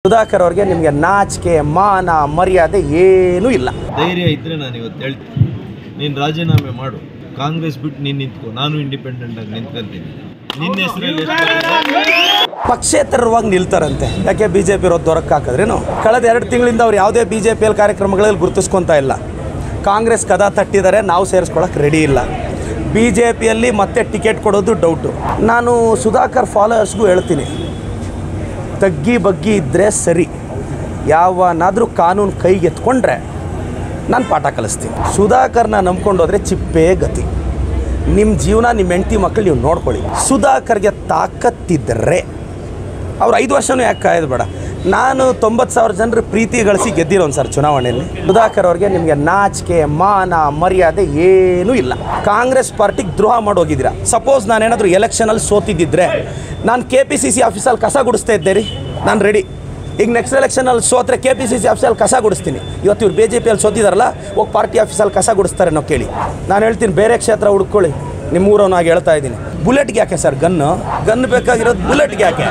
ಸುಧಾಕರ್ ಅವರಿಗೆ ನಿಮಗೆ ನಾಚಿಕೆ ಮಾನ ಮರ್ಯಾದೆ ಏನೂ ಇಲ್ಲ. ಧೈರ್ಯ ಇದ್ದರೆ ನಾನು ಇವತ್ತು ಹೇಳ್ತೀನಿ, ನೀನು ರಾಜೀನಾಮೆ ಮಾಡು, ಕಾಂಗ್ರೆಸ್ ಬಿಟ್ಟು ನೀನು ನಿಂತ್ಕೊ, ನಾನು ಇಂಡಿಪೆಂಡೆಂಟ್ ಆಗಿ ನಿಂತ್ಕೊಂತೀನಿ. ನಿನ್ನ ಹೆಸರಲ್ಲಿ ಪಕ್ಷೇತರವಾಗಿ ನಿಲ್ತಾರಂತೆ. ಯಾಕೆ BJP ಇರೋದು ದೊರಕ್ಕೆ ಹಾಕಿದ್ರೇನು? ಕಳೆದ 2 ತಿಂಗಳಿಂದ ಅವ್ರು ಯಾವುದೇ BJPಯಲ್ಲಿ ಕಾರ್ಯಕ್ರಮಗಳಲ್ಲಿ ಗುರುತಿಸ್ಕೊತಾ ಇಲ್ಲ. ಕಾಂಗ್ರೆಸ್ ಕದ ತಟ್ಟಿದ್ದಾರೆ, ನಾವು ಸೇರಿಸ್ಕೊಳ್ಳೋಕೆ ರೆಡಿ ಇಲ್ಲ. BJPಯಲ್ಲಿ ಮತ್ತೆ ಟಿಕೆಟ್ ಕೊಡೋದು ಡೌಟು. ನಾನು ಸುಧಾಕರ್ ಫಾಲೋವರ್ಸ್ಗೂ ಹೇಳ್ತೀನಿ, ತಗ್ಗಿ ಬಗ್ಗಿ ಇದ್ದರೆ ಸರಿ, ಯಾವನಾದರೂ ಕಾನೂನು ಕೈಗೆ ಎತ್ಕೊಂಡ್ರೆ ನಾನು ಪಾಠ ಕಲಿಸ್ತೀನಿ. ಸುಧಾಕರ್ನ ನಂಬ್ಕೊಂಡೋದ್ರೆ ಚಿಪ್ಪೇ ಗತಿ. ನಿಮ್ಮ ಜೀವನ, ನಿಮ್ಮ ಹೆಂಡತಿ ಮಕ್ಕಳು ನೀವು ನೋಡ್ಕೊಳ್ಳಿ. ಸುಧಾಕರ್ಗೆ ತಾಕತ್ತಿದ್ದರೆ ಅವ್ರು 5 ವರ್ಷವೂ ಯಾಕೆ ಕಾಯೋದು ಬೇಡ. ನಾನು 90,000 ಜನರು ಪ್ರೀತಿ ಗಳಿಸಿ ಗೆದ್ದಿರೋನು ಸರ್ ಚುನಾವಣೆಯಲ್ಲಿ. ಸುಧಾಕರ್ ಅವ್ರಿಗೆ ನಿಮಗೆ ನಾಚಿಕೆ ಮಾನ ಮರ್ಯಾದೆ ಏನೂ ಇಲ್ಲ. ಕಾಂಗ್ರೆಸ್ ಪಾರ್ಟಿಗೆ ದ್ರೋಹ ಮಾಡೋಗಿದ್ದೀರಾ. ಸಪೋಸ್ ನಾನೇನಾದರೂ ಎಲೆಕ್ಷನಲ್ಲಿ ಸೋತಿದ್ದಿದ್ರೆ ನಾನು KPCC ಆಫೀಸಲ್ಲಿ ಕಸ ಗುಡಿಸ್ತಾ ಇದ್ದೆ ರೀ, ನಾನು ರೆಡಿ. ಈಗ ನೆಕ್ಸ್ಟ್ ಎಲೆಕ್ಷನಲ್ಲಿ ಸೋತ್ರೆ KPCC ಆಫೀಸಲ್ಲಿ ಕಸ ಗುಡಿಸ್ತೀನಿ. ಇವತ್ತು ಇವ್ರು BJPಯಲ್ಲಿ ಸೋತಿದಾರಲ್ಲ, ಹೋಗಿ ಪಾರ್ಟಿ ಆಫೀಸಲ್ಲಿ ಕಸ ಗುಡಿಸ್ತಾರೆ ನಾವು ಕೇಳಿ. ನಾನು ಹೇಳ್ತೀನಿ ಬೇರೆ ಕ್ಷೇತ್ರ ಹುಡ್ಕೊಳ್ಳಿ. ನಿಮ್ಮೂರವನಾಗಿ ಹೇಳ್ತಾ ಇದ್ದೀನಿ. ಬುಲೆಟ್ಗೆ ಯಾಕೆ ಸರ್ ಗನ್ ಬೇಕಾಗಿರೋದು? ಬುಲೆಟ್ಗೆ ಯಾಕೆ?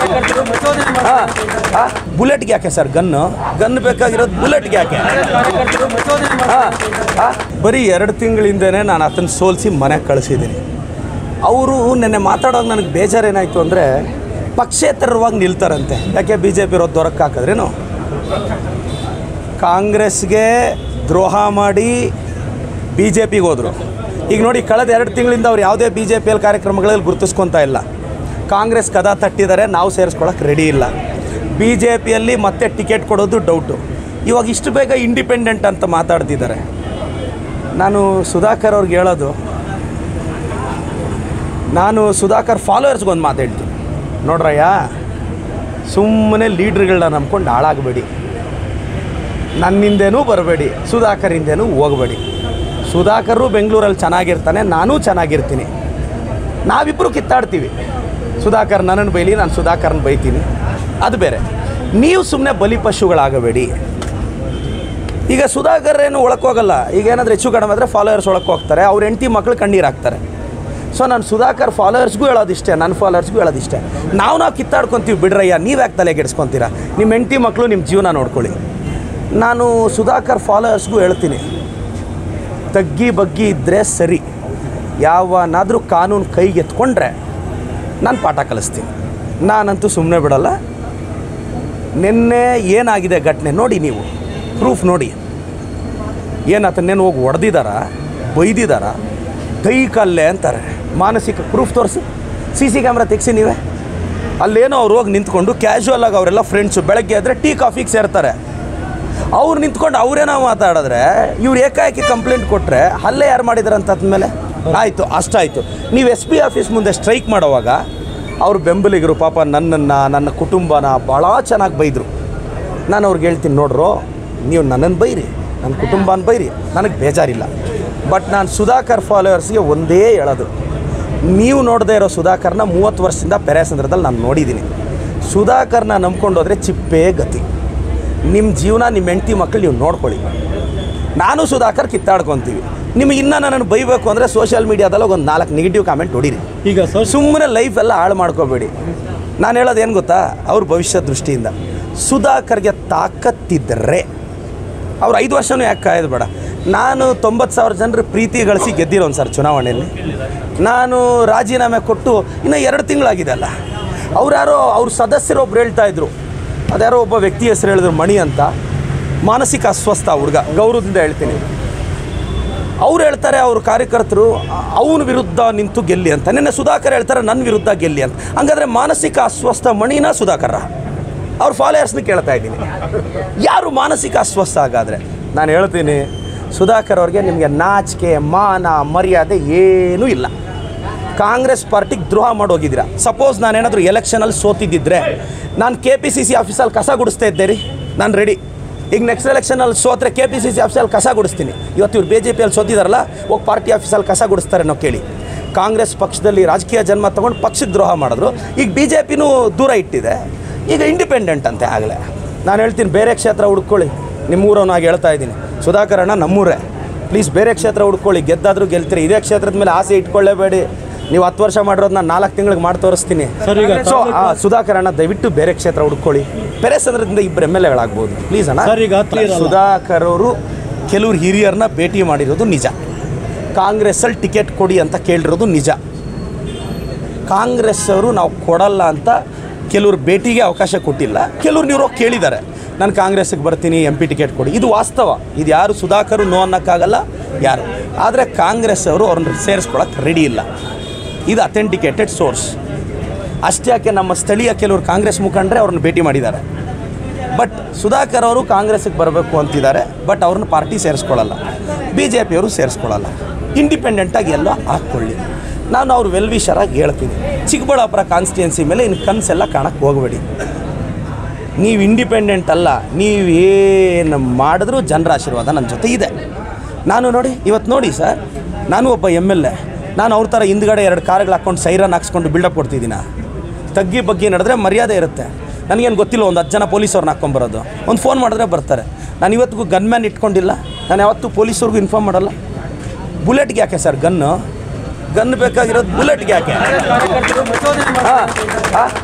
ಬುಲೆಟ್ಗೆ ಯಾಕೆ ಸರ್ ಗನ್ ಬೇಕಾಗಿರೋದು? ಬುಲೆಟ್ಗೆ ಯಾಕೆ? ಬರೀ 2 ತಿಂಗಳಿಂದನೇ ನಾನು ಆತನ ಸೋಲಿಸಿ ಮನೆಗೆ ಕಳಿಸಿದ್ದೀನಿ. ಅವರು ನೆನ್ನೆ ಮಾತಾಡೋವಾಗ ನನಗೆ ಬೇಜಾರೇನಾಯಿತು ಅಂದರೆ, ಪಕ್ಷೇತರವಾಗಿ ನಿಲ್ತಾರಂತೆ. ಯಾಕೆ BJP ಇರೋದು ದೊರಕ್ಕೆ ಹಾಕಿದ್ರೇನು? ಕಾಂಗ್ರೆಸ್ಗೆ ದ್ರೋಹ ಮಾಡಿ BJPಗೆ ಹೋದರು. ಈಗ ನೋಡಿ, ಕಳೆದ 2 ತಿಂಗಳಿಂದ ಅವ್ರು ಯಾವುದೇ BJPಯಲ್ಲಿ ಕಾರ್ಯಕ್ರಮಗಳಲ್ಲಿ ಗುರುತಿಸ್ಕೊತಾ ಇಲ್ಲ. ಕಾಂಗ್ರೆಸ್ ಕದ ತಟ್ಟಿದ್ದಾರೆ, ನಾವು ಸೇರಿಸ್ಕೊಳ್ಳೋಕೆ ರೆಡಿ ಇಲ್ಲ. BJPಯಲ್ಲಿ ಮತ್ತೆ ಟಿಕೆಟ್ ಕೊಡೋದು ಡೌಟು. ಇವಾಗ ಇಷ್ಟು ಬೇಗ ಇಂಡಿಪೆಂಡೆಂಟ್ ಅಂತ ಮಾತಾಡ್ತಿದ್ದಾರೆ. ನಾನು ಸುಧಾಕರ್ ಅವ್ರಿಗೆ ಹೇಳೋದು, ನಾನು ಸುಧಾಕರ್ ಫಾಲೋವರ್ಸ್ಗೊಂದು ಮಾತು ಹೇಳ್ತೀನಿ. ನೋಡ್ರಯ್ಯ, ಸುಮ್ಮನೆ ಲೀಡ್ರ್ಗಳನ್ನ ನಂಬ್ಕೊಂಡು ಹಾಳಾಗಬೇಡಿ. ನನ್ನಿಂದೇನೂ ಬರಬೇಡಿ, ಸುಧಾಕರಿಂದೇನೂ ಹೋಗಬೇಡಿ. ಸುಧಾಕರು ಬೆಂಗಳೂರಲ್ಲಿ ಚೆನ್ನಾಗಿರ್ತಾನೆ, ನಾನೂ ಚೆನ್ನಾಗಿರ್ತೀನಿ. ನಾವಿಬ್ಬರು ಕಿತ್ತಾಡ್ತೀವಿ. ಸುಧಾಕರ್ ನನ್ನನ್ನು ಬೈಲಿ, ನಾನು ಸುಧಾಕರ್ನ ಬೈತೀನಿ, ಅದು ಬೇರೆ. ನೀವು ಸುಮ್ಮನೆ ಬಲಿಪಶುಗಳಾಗಬೇಡಿ. ಈಗ ಸುಧಾಕರ್ ಏನು ಒಳಕೋಗಲ್ಲ. ಈಗ ಏನಾದರೂ ಹೆಚ್ಚು ಕಡಿಮೆ ಆದರೆ ಫಾಲೋವರ್ಸ್ ಒಳಕ್ಕೆ ಹೋಗ್ತಾರೆ, ಅವ್ರ ಹೆಂಡತಿ ಮಕ್ಕಳು ಕಣ್ಣೀರು ಹಾಕ್ತಾರೆ. ಸೊ ನಾನು ಸುಧಾಕರ್ ಫಾಲೋವರ್ಸ್ಗೂ ಹೇಳೋದಿಷ್ಟೇ, ನನ್ನ ಫಾಲೋವರ್ಸ್ಗೂ ಹೇಳೋದಿಷ್ಟೇ, ನಾವು ಕಿತ್ತಾಡ್ಕೊತೀವಿ ಬಿಡ್ರಯ್ಯ, ನೀವು ಯಾಕೆ ತಲೆ ಕೆಡಿಸ್ಕೊತೀರಾ? ನಿಮ್ಮ ಹೆಂಡತಿ ಮಕ್ಕಳು ನಿಮ್ಮ ಜೀವನ ನೋಡ್ಕೊಳ್ಳಿ. ನಾನು ಸುಧಾಕರ್ ಫಾಲೋವರ್ಸ್ಗೂ ಹೇಳ್ತೀನಿ, ತಗ್ಗಿ ಬಗ್ಗಿ ಇದ್ದರೆ ಸರಿ, ಯಾವನಾದರೂ ಕಾನೂನು ಕೈಗೆ ಎತ್ಕೊಂಡ್ರೆ ನಾನು ಪಾಠ ಕಲಿಸ್ತೀನಿ. ನಾನಂತೂ ಸುಮ್ಮನೆ ಬಿಡಲ್ಲ. ನಿನ್ನೆ ಏನಾಗಿದೆ ಘಟನೆ ನೋಡಿ, ನೀವು ಪ್ರೂಫ್ ನೋಡಿ. ಏನಾತನ್ನೇನು ಹೋಗಿ ಹೊಡೆದಿದ್ದಾರ, ಬೈದಿದ್ದಾರ, ಕೈ ಕಲ್ಲೆ ಅಂತಾರೆ. ಮಾನಸಿಕ ಪ್ರೂಫ್ ತೋರಿಸಿ, CC ಕ್ಯಾಮ್ರಾ ತೆಗೆಸಿ ನೀವೇ. ಅಲ್ಲೇನೋ ಅವ್ರು ಹೋಗಿ ನಿಂತ್ಕೊಂಡು ಕ್ಯಾಶುವಲಾಗಿ ಅವರೆಲ್ಲ ಫ್ರೆಂಡ್ಸು ಬೆಳಗ್ಗೆ ಆದರೆ ಟೀ ಕಾಫಿಗೆ ಸೇರ್ತಾರೆ. ಅವ್ರು ನಿಂತ್ಕೊಂಡು ಅವರೇನೋ ಮಾತಾಡಿದ್ರೆ ಇವ್ರು ಏಕಾಏಕಿ ಕಂಪ್ಲೇಂಟ್ ಕೊಟ್ಟರೆ ಹಲ್ಲೆ ಯಾರು ಮಾಡಿದಾರೆ ಅಂತ ಅಂದಮೇಲೆ ಆಯಿತು, ಅಷ್ಟಾಯಿತು. ನೀವು SP ಆಫೀಸ್ ಮುಂದೆ ಸ್ಟ್ರೈಕ್ ಮಾಡೋವಾಗ ಅವ್ರು ಬೆಂಬಲಿಗರು ಪಾಪ ನನ್ನನ್ನು, ನನ್ನ ಕುಟುಂಬನ ಭಾಳ ಚೆನ್ನಾಗಿ ಬೈದರು. ನಾನು ಅವ್ರಿಗೆ ಹೇಳ್ತೀನಿ, ನೋಡ್ರೋ, ನೀವು ನನ್ನನ್ನು ಬೈರಿ, ನನ್ನ ಕುಟುಂಬನ ಬೈರಿ, ನನಗೆ ಬೇಜಾರಿಲ್ಲ. ಬಟ್ ನಾನು ಸುಧಾಕರ್ ಫಾಲೋವರ್ಸ್ಗೆ ಒಂದೇ ಹೇಳೋದು, ನೀವು ನೋಡದೇ ಇರೋ ಸುಧಾಕರ್ನ 30 ವರ್ಷದಿಂದ ಪೆರೇಸಂದ್ರದಲ್ಲಿ ನಾನು ನೋಡಿದ್ದೀನಿ. ಸುಧಾಕರ್ನ ನಂಬ್ಕೊಂಡೋದ್ರೆ ಚಿಪ್ಪೇ ಗತಿ. ನಿಮ್ಮ ಜೀವನ, ನಿಮ್ಮ ಹೆಂಡತಿ ಮಕ್ಕಳು ನೀವು ನೋಡ್ಕೊಳ್ಳಿ. ನಾನು ಸುಧಾಕರ್ ಕಿತ್ತಾಡ್ಕೊತೀವಿ. ನಿಮಗೆ ಇನ್ನೂ ನನ್ನನ್ನು ಬೈಬೇಕು ಅಂದರೆ ಸೋಷಿಯಲ್ ಮೀಡಿಯಾದಲ್ಲಿ ಒಂದು 4 ನೆಗೆಟಿವ್ ಕಾಮೆಂಟ್ ಹೊಡೀರಿ. ಈಗ ಸುಮ್ಮನೆ ಲೈಫೆಲ್ಲ ಹಾಳು ಮಾಡ್ಕೋಬೇಡಿ. ನಾನು ಹೇಳೋದು ಏನು ಗೊತ್ತಾ, ಅವ್ರ ಭವಿಷ್ಯ ದೃಷ್ಟಿಯಿಂದ ಸುಧಾಕರ್ಗೆ ತಾಕತ್ತಿದ್ದರೆ ಅವ್ರು 5 ವರ್ಷವೂ ಯಾಕೆ ಕಾಯೋದು ಬೇಡ. ನಾನು 90,000 ಜನರು ಪ್ರೀತಿ ಗಳಿಸಿ ಗೆದ್ದಿರೋನು ಸರ್ ಚುನಾವಣೆಯಲ್ಲಿ. ನಾನು ರಾಜೀನಾಮೆ ಕೊಟ್ಟು ಇನ್ನೂ 2 ತಿಂಗಳಾಗಿದೆ ಅಲ್ಲ. ಅವ್ರ ಸದಸ್ಯರೊಬ್ಬರು ಹೇಳ್ತಾಯಿದ್ರು, ಅದ್ಯಾರೋ ಒಬ್ಬ ವ್ಯಕ್ತಿ ಹೆಸರು ಹೇಳಿದ್ರು, ಮಣಿ ಅಂತ, ಮಾನಸಿಕ ಅಸ್ವಸ್ಥ ಹುಡುಗ, ಗೌರವದಿಂದ ಹೇಳ್ತೀನಿ. ಅವ್ರು ಹೇಳ್ತಾರೆ, ಅವ್ರ ಕಾರ್ಯಕರ್ತರು ಅವನ ವಿರುದ್ಧ ನಿಂತು ಗೆಲ್ಲಿ ಅಂತ. ನಿನ್ನೆ ಸುಧಾಕರ್ ಹೇಳ್ತಾರೆ ನನ್ನ ವಿರುದ್ಧ ಗೆಲ್ಲಿ ಅಂತ. ಹಂಗಾದರೆ ಮಾನಸಿಕ ಅಸ್ವಸ್ಥ ಮಣಿನ ಸುಧಾಕರ? ಅವ್ರ ಫಾಲೋವರ್ಸ್ನ ಕೇಳ್ತಾ ಇದ್ದೀನಿ, ಯಾರು ಮಾನಸಿಕ ಅಸ್ವಸ್ಥ ಆಗಾದರೆ? ನಾನು ಹೇಳ್ತೀನಿ, ಸುಧಾಕರ್ ಅವ್ರಿಗೆ ನಿಮಗೆ ನಾಚಿಕೆ ಮಾನ ಮರ್ಯಾದೆ ಏನೂ ಇಲ್ಲ. ಕಾಂಗ್ರೆಸ್ ಪಾರ್ಟಿಗೆ ದ್ರೋಹ ಮಾಡೋಗಿದ್ದೀರಾ. ಸಪೋಸ್ ನಾನೇನಾದರೂ ಎಲೆಕ್ಷನಲ್ಲಿ ಸೋತಿದ್ದಿದ್ರೆ ನಾನು KPCC ಆಫೀಸಲ್ಲಿ ಕಸ ಗುಡಿಸ್ತಾ ಇದ್ದೆ ರೀ, ನಾನು ರೆಡಿ. ಈಗ ನೆಕ್ಸ್ಟ್ ಎಲೆಕ್ಷನಲ್ಲಿ ಸೋತ್ರೆ KPCC ಆಫೀಸಲ್ಲಿ ಕಸ ಗುಡಿಸ್ತೀನಿ. ಇವತ್ತು ಇವ್ರು BJPಯಲ್ಲಿ ಸೋತಿದಾರಲ್ಲ, ಹೋಗಿ ಪಾರ್ಟಿ ಆಫೀಸಲ್ಲಿ ಕಸ ಗುಡಿಸ್ತಾರೆ ನಾವು ಕೇಳಿ. ಕಾಂಗ್ರೆಸ್ ಪಕ್ಷದಲ್ಲಿ ರಾಜಕೀಯ ಜನ್ಮ ತೊಗೊಂಡು ಪಕ್ಷಕ್ಕೆ ದ್ರೋಹ ಮಾಡಿದ್ರು. ಈಗ BJPನೂ ದೂರ ಇಟ್ಟಿದೆ, ಈಗ ಇಂಡಿಪೆಂಡೆಂಟ್ ಅಂತೆ ಆಗಲೇ. ನಾನು ಹೇಳ್ತೀನಿ ಬೇರೆ ಕ್ಷೇತ್ರ ಹುಡ್ಕೊಳ್ಳಿ. ನಿಮ್ಮೂರವನಾಗಿ ಹೇಳ್ತಾ ಇದ್ದೀನಿ, ಸುಧಾಕರ್ ಅಣ್ಣ ನಮ್ಮೂರೇ, ಪ್ಲೀಸ್ ಬೇರೆ ಕ್ಷೇತ್ರ ಹುಡ್ಕೊಳ್ಳಿ. ಗೆದ್ದಾದರೂ ಗೆಲ್ತೀರಿ, ಇದೇ ಕ್ಷೇತ್ರದ ಮೇಲೆ ಆಸೆ ಇಟ್ಕೊಳ್ಳೇಬೇಡಿ. ನೀವು 10 ವರ್ಷ ಮಾಡಿರೋದು ನಾನು 4 ತಿಂಗಳಿಗೆ ಮಾಡಿ ತೋರಿಸ್ತೀನಿ. ಸೊ ಸುಧಾಕರ್ ಅಣ್ಣ ದಯವಿಟ್ಟು ಬೇರೆ ಕ್ಷೇತ್ರ ಹುಡ್ಕೊಳ್ಳಿ. ಪೆರೇಸಂದ್ರದಿಂದ 2 MLA ಗಳಾಗ್ಬೋದು ಪ್ಲೀಸ್ ಅಣ್ಣ. ಸುಧಾಕರ್ ಅವರು ಕೆಲವ್ರು ಹಿರಿಯರನ್ನ ಭೇಟಿ ಮಾಡಿರೋದು ನಿಜ. ಕಾಂಗ್ರೆಸ್ಸಲ್ಲಿ ಟಿಕೆಟ್ ಕೊಡಿ ಅಂತ ಕೇಳಿರೋದು ನಿಜ. ಕಾಂಗ್ರೆಸ್ ಅವರು ನಾವು ಕೊಡಲ್ಲ ಅಂತ ಕೆಲವ್ರು ಭೇಟಿಗೆ ಅವಕಾಶ ಕೊಟ್ಟಿಲ್ಲ. ಕೆಲವ್ರು ನೀವು ಕೇಳಿದ್ದಾರೆ ನಾನು ಕಾಂಗ್ರೆಸ್ಸಿಗೆ ಬರ್ತೀನಿ MP ಟಿಕೆಟ್ ಕೊಡಿ. ಇದು ವಾಸ್ತವ. ಇದು ಯಾರು ಸುಧಾಕರ್ ನೋ ಅನ್ನೋಕ್ಕಾಗಲ್ಲ ಯಾರು. ಆದರೆ ಕಾಂಗ್ರೆಸ್ ಅವರು ಅವ್ರನ್ನ ಸೇರಿಸ್ಕೊಳಕ್ಕೆ ರೆಡಿ ಇಲ್ಲ. ಇದು ಅಥೆಂಟಿಕೇಟೆಡ್ ಸೋರ್ಸ್. ಅಷ್ಟ್ಯಾಕೆ ನಮ್ಮ ಸ್ಥಳೀಯ ಕೆಲವರು ಕಾಂಗ್ರೆಸ್ ಮುಖಂಡರೇ ಅವ್ರನ್ನ ಭೇಟಿ ಮಾಡಿದ್ದಾರೆ. ಬಟ್ ಸುಧಾಕರ್ ಅವರು ಕಾಂಗ್ರೆಸ್ಸಿಗೆ ಬರಬೇಕು ಅಂತಿದ್ದಾರೆ. ಬಟ್ ಅವ್ರನ್ನ ಪಾರ್ಟಿ ಸೇರಿಸ್ಕೊಳ್ಳಲ್ಲ. BJP ಅವರು ಸೇರಿಸ್ಕೊಳ್ಳಲ್ಲ. ಇಂಡಿಪೆಂಡೆಂಟಾಗಿ ಎಲ್ಲ ಹಾಕ್ಕೊಳ್ಳಿ. ನಾನು ಅವ್ರು ವೆಲ್ವಿಷರಾಗಿ ಹೇಳ್ತೀನಿ. ಚಿಕ್ಕಬಳ್ಳಾಪುರ ಕಾನ್ಸ್ಟಿಟ್ಯೂನ್ಸಿ ಮೇಲೆ ಇನ್ನು ಕನಸೆಲ್ಲ ಕಾಣಕ್ಕೆ ಹೋಗಬೇಡಿ. ನೀವು ಇಂಡಿಪೆಂಡೆಂಟ್ ಅಲ್ಲ. ನೀವೇನು ಮಾಡಿದ್ರೂ ಜನರ ಆಶೀರ್ವಾದ ನನ್ನ ಜೊತೆ ಇದೆ. ನಾನು ನೋಡಿ ಇವತ್ತು ನೋಡಿ ಸರ್, ನಾನು ಒಬ್ಬ MLA. ನಾನು ಅವ್ರ ಥರ ಹಿಂದ್ಗಡೆ 2 ಕಾರ್ಗಳು ಹಾಕ್ಕೊಂಡು ಸೈರನ್ ಹಾಕ್ಸ್ಕೊಂಡು ಬಿಲ್ಡಪ್ ಕೊಡ್ತಿದ್ದೀನ. ತಗ್ಗಿ ಬಗ್ಗೆ ನಡೆದ್ರೆ ಮರ್ಯಾದೆ ಇರುತ್ತೆ. ನನಗೇನು ಗೊತ್ತಿಲ್ಲ ಒಂದು 10 ಜನ ಪೊಲೀಸವ್ರನ್ನ ಹಾಕ್ಕೊಂಬರೋದು. ಒಂದು ಫೋನ್ ಮಾಡಿದ್ರೆ ಬರ್ತಾರೆ. ನಾನು ಇವತ್ತಿಗೂ ಗನ್ಮ್ಯಾನ್ ಇಟ್ಕೊಂಡಿಲ್ಲ. ನಾನು ಯಾವತ್ತೂ ಪೊಲೀಸವ್ರಿಗೂ ಇನ್ಫಾರ್ಮ್ ಮಾಡಲ್ಲ. ಬುಲೆಟ್ಗೆ ಯಾಕೆ ಸರ್ ಗನ್ನು ಬೇಕಾಗಿರೋದು? ಬುಲೆಟ್ಗೆ ಯಾಕೆ? ಹಾಂ